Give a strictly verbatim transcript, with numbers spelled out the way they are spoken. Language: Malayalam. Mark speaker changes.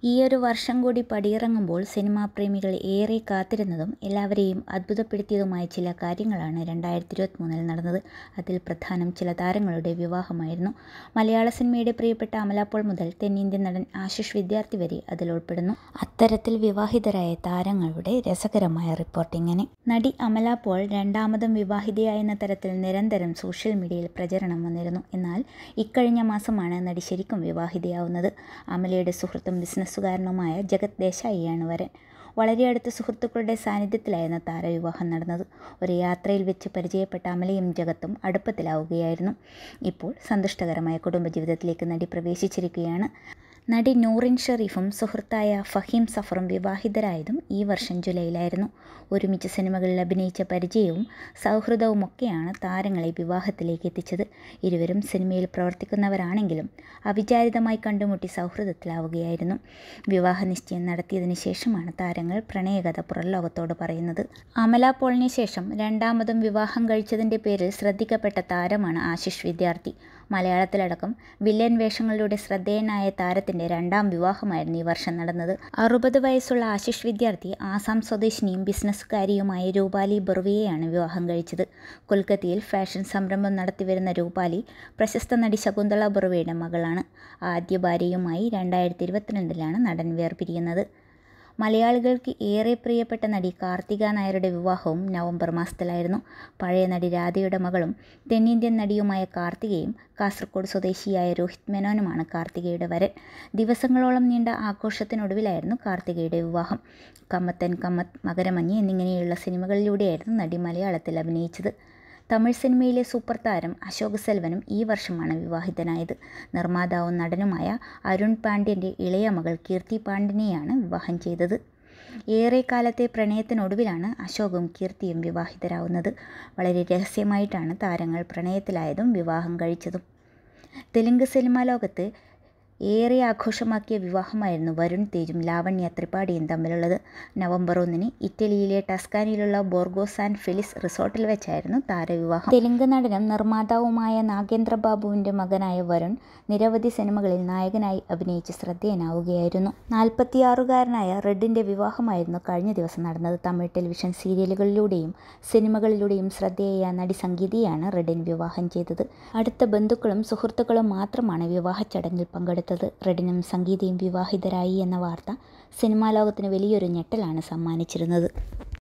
Speaker 1: ഈയൊരു വർഷം കൂടി പടിയിറങ്ങുമ്പോൾ സിനിമാ പ്രേമികൾ ഏറെ കാത്തിരുന്നതും എല്ലാവരെയും അത്ഭുതപ്പെടുത്തിയതുമായ ചില കാര്യങ്ങളാണ് രണ്ടായിരത്തി ഇരുപത്തിമൂന്നിൽ നടന്നത്. അതിൽ പ്രധാനം ചില താരങ്ങളുടെ വിവാഹമായിരുന്നു. മലയാള സിനിമയുടെ പ്രിയപ്പെട്ട അമല പോൾ മുതൽ തെന്നിന്ത്യൻ നടൻ ആശിഷ് വിദ്യാർത്ഥി വരെ അതിൽ ഉൾപ്പെടുന്നു. അത്തരത്തിൽ വിവാഹിതരായ താരങ്ങളുടെ രസകരമായ റിപ്പോർട്ടിങ്ങനെ. നടി അമല പോൾ രണ്ടാമതും വിവാഹിതയായെന്ന തരത്തിൽ നിരന്തരം സോഷ്യൽ മീഡിയയിൽ പ്രചരണം വന്നിരുന്നു. എന്നാൽ ഇക്കഴിഞ്ഞ മാസമാണ് നടി ശരിക്കും വിവാഹിതയാവുന്നത്. അമലയുടെ സുഹൃത്തും ബിസിനസ്സുകാരനുമായ ജഗത് ദേശായിയാണ് വരൻ. വളരെ അടുത്ത സുഹൃത്തുക്കളുടെ സാന്നിധ്യത്തിലായിരുന്നു താരവിവാഹം നടന്നത്. ഒരു യാത്രയിൽ വെച്ച് പരിചയപ്പെട്ട അമലയും ജഗത്തും അടുപ്പത്തിലാവുകയായിരുന്നു. ഇപ്പോൾ സന്തുഷ്ടകരമായ കുടുംബജീവിതത്തിലേക്ക് നടി പ്രവേശിച്ചിരിക്കുകയാണ്. നടി നൂറിൻ ഷെരീഫും സുഹൃത്തായ ഫഹീം സഫറും വിവാഹിതരായതും ഈ വർഷം ജൂലൈയിലായിരുന്നു. ഒരുമിച്ച് സിനിമകളിൽ അഭിനയിച്ച പരിചയവും സൗഹൃദവുമൊക്കെയാണ് താരങ്ങളെ വിവാഹത്തിലേക്ക് എത്തിച്ചത്. ഇരുവരും സിനിമയിൽ പ്രവർത്തിക്കുന്നവരാണെങ്കിലും അവിചാരിതമായി കണ്ടുമുട്ടി സൗഹൃദത്തിലാവുകയായിരുന്നു. വിവാഹ നിശ്ചയം നടത്തിയതിന് ശേഷമാണ് താരങ്ങൾ പ്രണയകഥ പുറം ലോകത്തോട് പറയുന്നത്. അമല പോളിന് ശേഷം രണ്ടാമതും വിവാഹം കഴിച്ചതിൻ്റെ പേരിൽ ശ്രദ്ധിക്കപ്പെട്ട താരമാണ് ആശിഷ് വിദ്യാർത്ഥി. മലയാളത്തിലടക്കം വില്ലൻ വേഷങ്ങളിലൂടെ ശ്രദ്ധേയനായ താരത്തിൻ്റെ രണ്ടാം വിവാഹമായിരുന്നു ഈ വർഷം നടന്നത്. അറുപത് വയസ്സുള്ള ആശിഷ് വിദ്യാർത്ഥി ആസാം സ്വദേശിനിയും ബിസിനസ്സുകാരിയുമായ രൂപാലി ബറുവയെയാണ് വിവാഹം കഴിച്ചത്. കൊൽക്കത്തയിൽ ഫാഷൻ സംരംഭം നടത്തിവരുന്ന രൂപാലി പ്രശസ്ത നടി ശകുന്തള ബറുവയുടെ മകളാണ്. ആദ്യ ഭാര്യയുമായി രണ്ടായിരത്തി ഇരുപത്തിരണ്ടിലാണ് നടൻ വേർപിരിയുന്നത്. മലയാളികൾക്ക് ഏറെ പ്രിയപ്പെട്ട നടി കാർത്തിക നായരുടെ വിവാഹവും നവംബർ മാസത്തിലായിരുന്നു. പഴയ നടി രാധയുടെ മകളും തെന്നിന്ത്യൻ നടിയുമായ കാർത്തികയും കാസർഗോഡ് സ്വദേശിയായ രോഹിത് മേനോനുമാണ് കാർത്തികയുടെ വരൻ. ദിവസങ്ങളോളം നീണ്ട ആഘോഷത്തിനൊടുവിലായിരുന്നു കാർത്തികയുടെ വിവാഹം. കമ്മത്തൻ കമ്മത്ത്, മകരമഞ്ഞ് എന്നിങ്ങനെയുള്ള സിനിമകളിലൂടെയായിരുന്നു നടി മലയാളത്തിൽ അഭിനയിച്ചത്. തമിഴ് സിനിമയിലെ സൂപ്പർ താരം അശോക് സെൽവനും ഈ വർഷമാണ് വിവാഹിതനായത്. നിർമ്മാതാവും നടനുമായ അരുൺ പാണ്ഡ്യൻ്റെ ഇളയ മകൾ കീർത്തി പാണ്ഡ്യനെയാണ് വിവാഹം ചെയ്തത്. ഏറെക്കാലത്തെ പ്രണയത്തിനൊടുവിലാണ് അശോകും കീർത്തിയും വിവാഹിതരാവുന്നത്. വളരെ രഹസ്യമായിട്ടാണ് താരങ്ങൾ പ്രണയത്തിലായതും വിവാഹം കഴിച്ചതും. തെലുങ്ക് സിനിമാ ലോകത്ത് ഏറെ ആഘോഷമാക്കിയ വിവാഹമായിരുന്നു വരുൺ തേജും ലാവണ്യ ത്രിപാഠിയും തമ്മിലുള്ളത്. നവംബർ ഒന്നിന് ഇറ്റലിയിലെ ടസ്കാനിയിലുള്ള ബോർഗോ സാൻ ഫെലിസ് റിസോർട്ടിൽ വെച്ചായിരുന്നു താരവിവാഹം. തെലുങ്ക് നടനും നിർമ്മാതാവുമായ നാഗേന്ദ്ര ബാബുവിൻ്റെ മകനായ വരുൺ നിരവധി സിനിമകളിൽ നായകനായി അഭിനയിച്ച് ശ്രദ്ധേയനാവുകയായിരുന്നു. നാൽപ്പത്തിയാറുകാരനായ റെഡിൻ്റെ വിവാഹമായിരുന്നു കഴിഞ്ഞ ദിവസം നടന്നത്. തമിഴ് ടെലിവിഷൻ സീരിയലുകളിലൂടെയും സിനിമകളിലൂടെയും ശ്രദ്ധേയ നടി സംഗീതയാണ് റെഡിൻ വിവാഹം ചെയ്തത്. അടുത്ത ബന്ധുക്കളും സുഹൃത്തുക്കളും മാത്രമാണ് വിവാഹ ചടങ്ങിൽ പങ്കെടുത്തത്. റെഡിനും സംഗീതയും വിവാഹിതരായി എന്ന വാർത്ത സിനിമാ ലോകത്തിന് വലിയൊരു ഞെട്ടലാണ് സമ്മാനിച്ചിരുന്നത്.